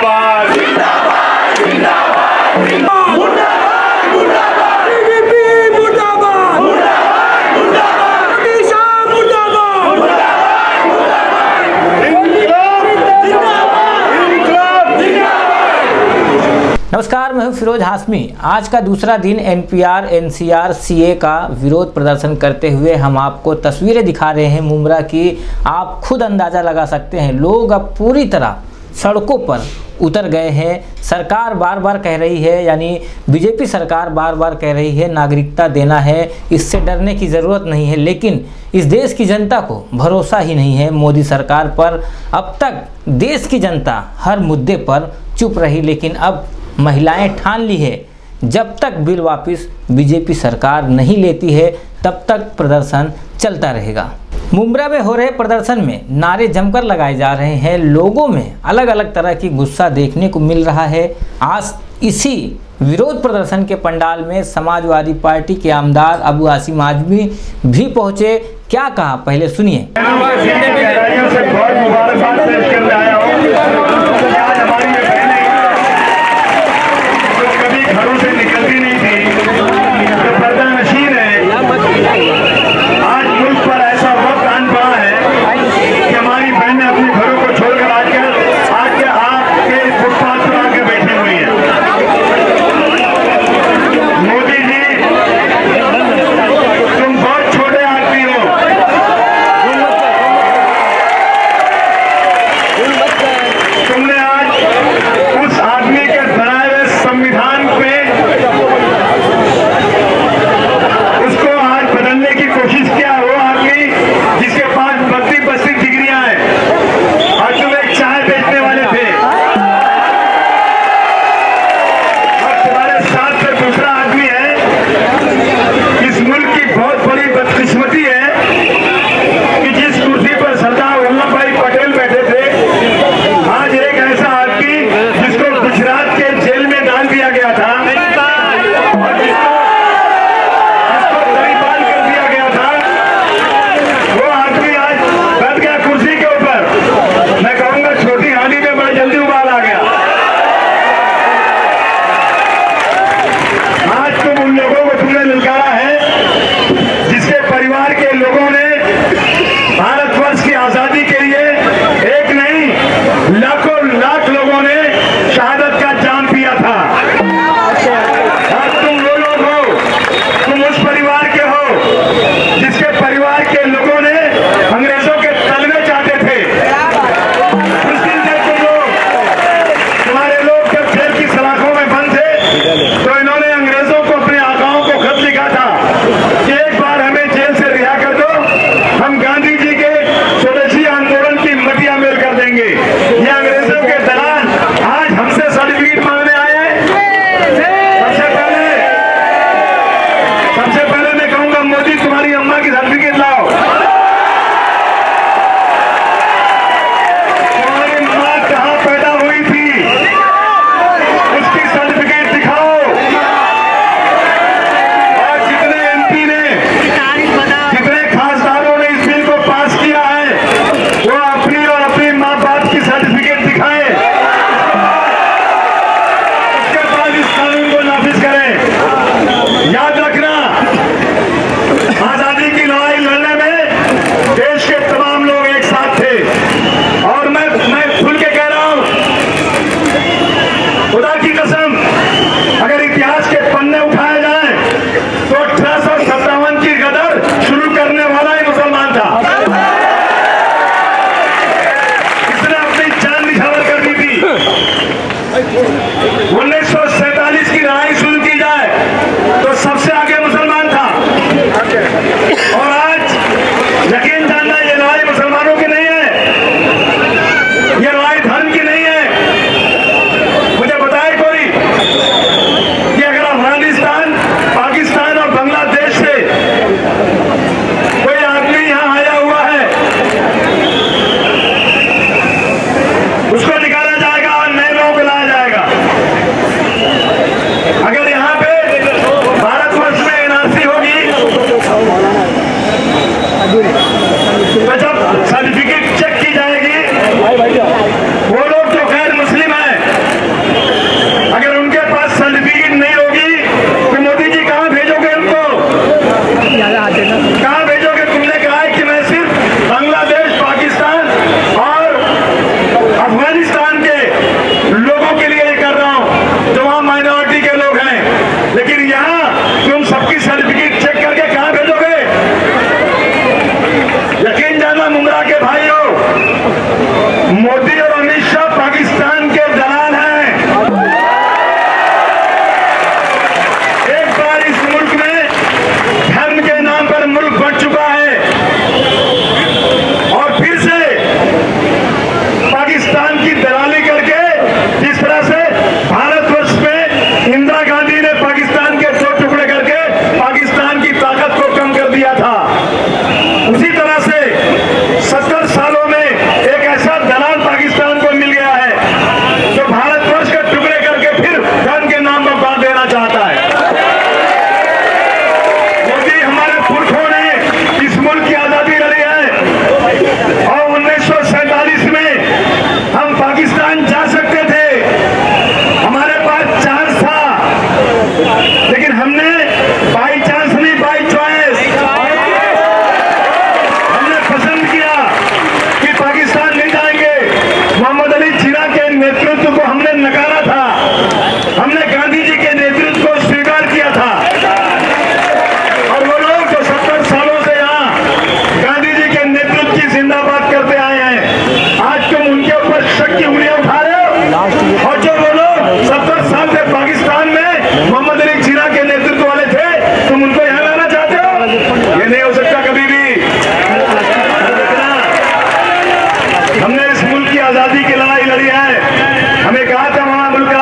जिंदाबाद जिंदाबाद जिंदाबाद मुर्दाबाद मुर्दाबाद बीजेपी मुर्दाबाद मुर्दाबाद मुर्दाबाद अमीशा मुर्दाबाद मुर्दाबाद मुर्दाबाद इंकलाब जिंदाबाद इंकलाब जिंदाबाद। नमस्कार, मैं हूं फिरोज हाशमी। आज का दूसरा दिन एनपीआर एनसीआर सीए का विरोध प्रदर्शन करते हुए हम आपको तस्वीरें दिखा रहे हैं मुंब्रा की। आप खुद अंदाज़ा लगा सकते हैं, लोग अब पूरी तरह सड़कों पर उतर गए हैं। सरकार बार बार कह रही है, यानी बीजेपी सरकार बार बार कह रही है नागरिकता देना है, इससे डरने की ज़रूरत नहीं है, लेकिन इस देश की जनता को भरोसा ही नहीं है मोदी सरकार पर। अब तक देश की जनता हर मुद्दे पर चुप रही, लेकिन अब महिलाएं ठान ली है, जब तक बिल वापस बीजेपी सरकार नहीं लेती है तब तक प्रदर्शन चलता रहेगा। मुंब्रा में हो रहे प्रदर्शन में नारे जमकर लगाए जा रहे हैं। लोगों में अलग अलग तरह की गुस्सा देखने को मिल रहा है। आज इसी विरोध प्रदर्शन के पंडाल में समाजवादी पार्टी के आमदार अबू आसिम आजमी भी पहुंचे। क्या कहा, पहले सुनिए। घरों से निकलती नहीं थी, जो पर्दा नशीन है, आज मुल्क पर ऐसा वक्त आन पड़ा है कि हमारी बहनें अपने घरों को छोड़कर आपके फुटपाथ पर आके बैठी हुई है। मोदी जी, तुम बहुत छोटे आदमी हो, तुमने आज उस आदमी के बनाए हुए संविधान उसको आज बदलने की कोशिश किया। वो आदमी जिसके पास 32 डिग्रियां हैं, और तुम एक चाय बेचने वाले थे, और तुम्हारे साथ से दूसरा आदमी है। इस मुल्क की बहुत बड़ी बदकिस्मती है कि जिस कुर्सी पर सरदार वल्लभ भाई पटेल बैठे थे, आज एक ऐसा आदमी जिसको गुजरात के जेल में डाल दिया गया था और जिसको तरीबान कर दिया गया था, वो आदमी आज बैठ गया कुर्सी के ऊपर। मैं कहूंगा छोटी हानि में बड़ा जल्दी उबाल आ गया। आज तुम उन लोगों को तुमने ललकारा है जिसके परिवार के लोगों ने भारतवर्ष की आजादी के लिए एक नहीं लाखों लाख लोगों ने शहादत का जाम पिया था। आज तुम वो लोग हो, तुम उस परिवार के हो जिसके परिवार के लोगों ने अंग्रेजों के तलवे चाहते थे। उस दिन से तुम्हारे लोग जब जेल की सलाखों में बंद थे तो इन्होंने अंग्रेजों को, अपने आकाओं को खत लिखा था कि एक बार हमें जेल से रिहा कर दो, हम गांधी जी के स्वदेशी आंदोलन की मटिया मेल कर देंगे। ये अंग्रेजों के दलाल आज हमसे सर्टिफिकेट मांगने आए हैं। सबसे पहले मैं कहूंगा, मोदी तुम्हारी अम्मा की सर्टिफिकेट लाओ। तुम्हारी मां कहां पैदा हुई थी उसकी सर्टिफिकेट दिखाओ। और जितने एमपी ने, जितने खासदारों ने इस बिल को पास किया है, वो अपनी और अपनी मां बाप की सर्टिफिकेट दिखाएं। उसके बाद इस कानून को नाफिज करें। याद रखना, आजादी की लड़ाई लड़ने में देश के तमाम लोग एक साथ थे, और मैं खुल के कह रहा हूं, खुदा की कसम, अगर इतिहास के पन्ने उठाए जाए तो 1857 की गदर शुरू करने वाला ही मुसलमान था। इसने अपनी जान निछावर कर दी थी। 1947 की लड़ाई शुरू की जाए तो सबसे आगे मुसलमान था। और आज यकीन जानना, ये लड़ाई मुसलमानों की नहीं है, ये लड़ाई धर्म की नहीं है। मुझे बताए कोई कि अगर अफगानिस्तान, पाकिस्तान और बांग्लादेश से कोई आदमी यहां आया हुआ है, उसको निकाला जाएगा और नए लोगों को लाया जाएगा। नकारा था, हमने गांधी जी के नेतृत्व को स्वीकार किया था। और वो लोग जो 70 सालों से यहाँ गांधी जी के नेतृत्व की जिंदाबाद करते आए हैं, आज तुम उनके ऊपर शक की उंगलियां उठा रहे हो। और जो वो लोग 70 साल से पाकिस्तान में मोहम्मद अली जिन्ना के नेतृत्व वाले थे, तुम उनको यहाँ लाना चाहते हो? ये नहीं हो सकता कभी भी। हमने इस मुल्क की आजादी की लड़ाई लड़ी है। हमें कहा था वहां मुल्क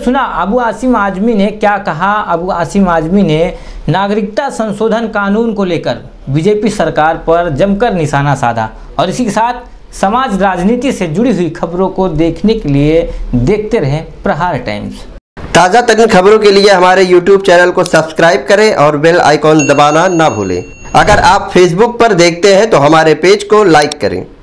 सुना अबू आसिम आजमी ने क्या कहा। अबू आसिम आजमी ने नागरिकता संशोधन कानून को लेकर बीजेपी सरकार पर जमकर निशाना साधा। और इसी के साथ समाज राजनीति से जुड़ी हुई खबरों को देखने के लिए देखते रहें प्रहार टाइम्स। ताज़ा तरीन खबरों के लिए हमारे YouTube चैनल को सब्सक्राइब करें और बेल आइकॉन दबाना ना भूलें। अगर आप Facebook पर देखते हैं तो हमारे पेज को लाइक करें।